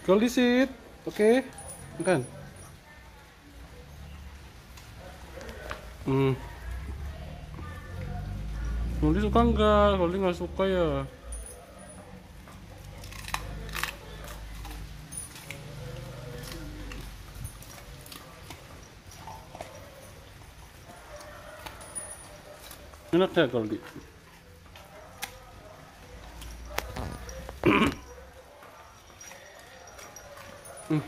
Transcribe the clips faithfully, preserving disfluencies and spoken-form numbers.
Goldie sit. Oke. Makan. Hmm. Goldie suka enggak? Goldie nggak suka ya. Enak ya Goldie. Hmm.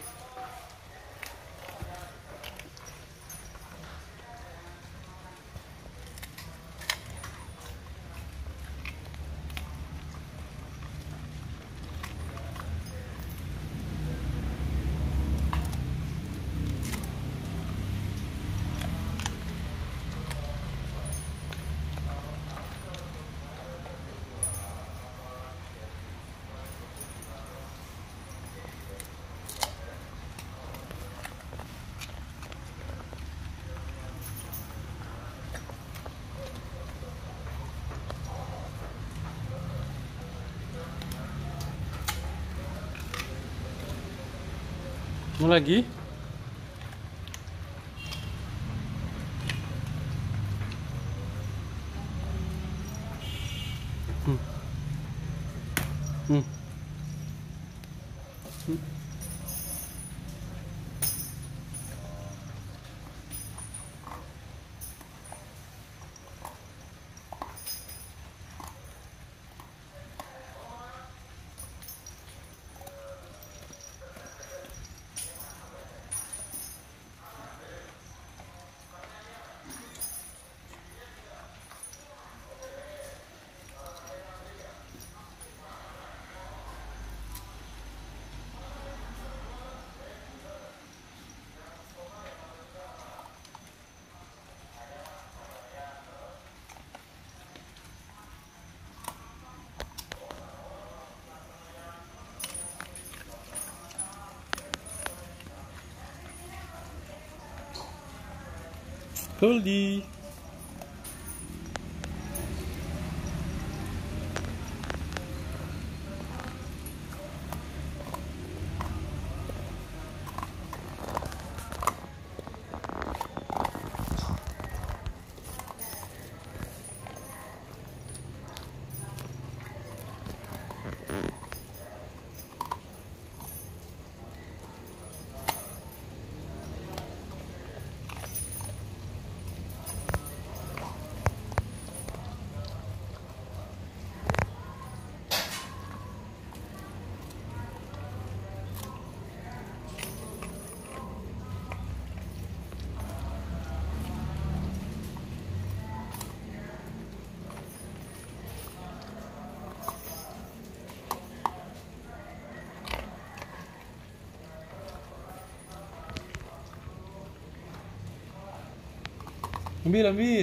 Mau lagi? Hmm. Hmm. Hmm. Goldie. Ambil, ambil.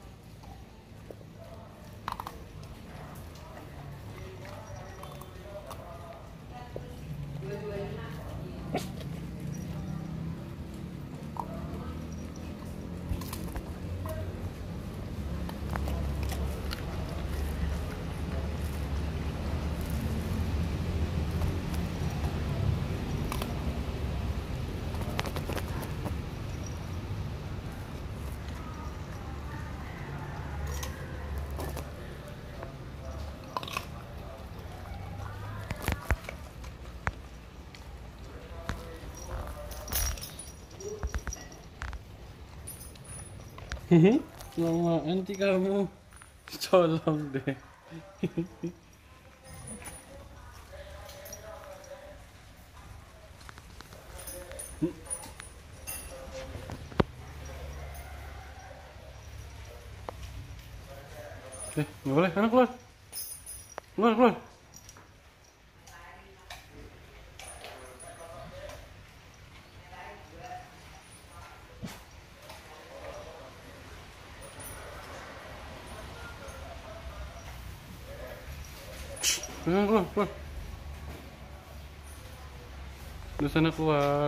Hehe, lama nanti kamu colong deh. Eh, nggak boleh, anak keluar, keluar, keluar. Keluar, keluar, keluar. Di sana keluar.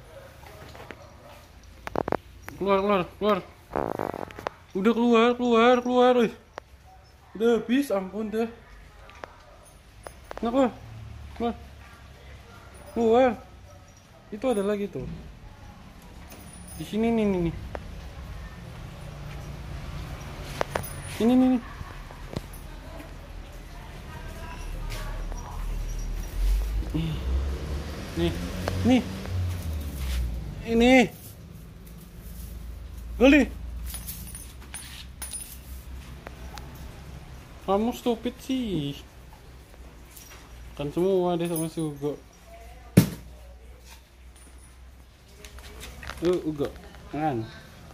Keluar, keluar, keluar. Udah keluar, keluar, keluar. Udah habis, ampun dah. Nah, keluar, keluar. Keluar. Itu ada lagi tuh. Di sini nih nih nih. Ini nih nih. Nih, nih. Ini. Goli. Kamu stupid sih. Kan semua deh sama si Ugo. Uh, Ugo. Kan.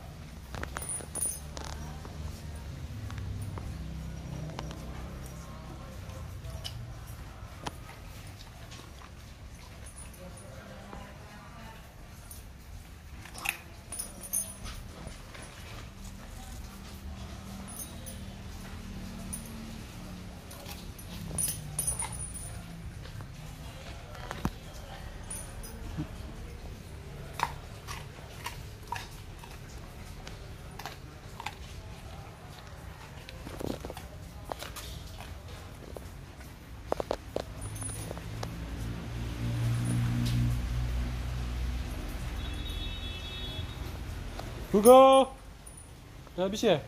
Hugo, udah habis ya?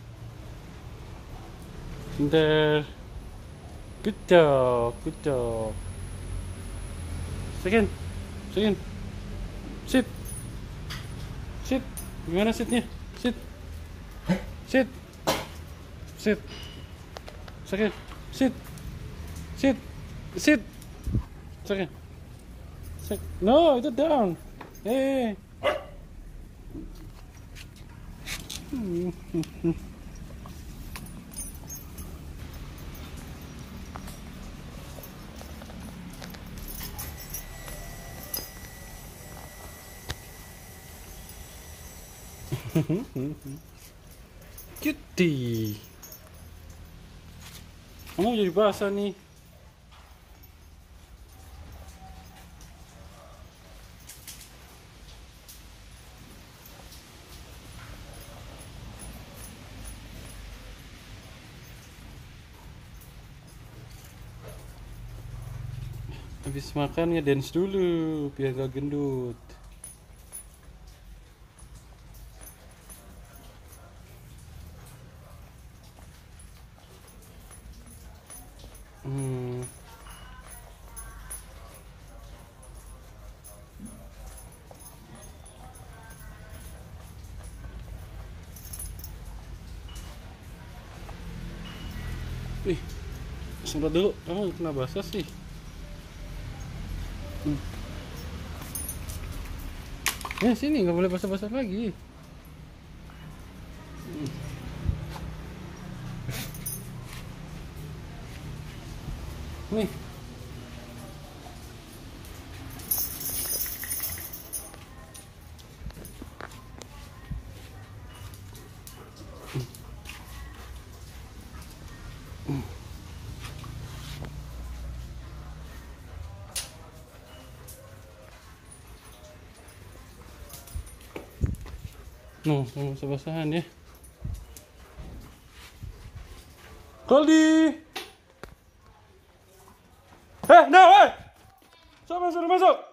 Bentar. Good job, good job. Second, second. Sit, sit. Gimana sitnya? Sit, sit, sit. Second, sit, sit, sit. Second, sit. No, itu down. Hey. Cutie. Kamu jadi basah nih. Habis makan ya dance dulu biar gak gendut. Hmm. Nih, semprot dulu. Kamu kena basah sih. Hmm. Ya sini nggak boleh basah-basah lagi. Hmm. Nih. Hmm. No, kamu basah-basahan ya. Goldie. Eh, no, eh. Siapa suruh masuk?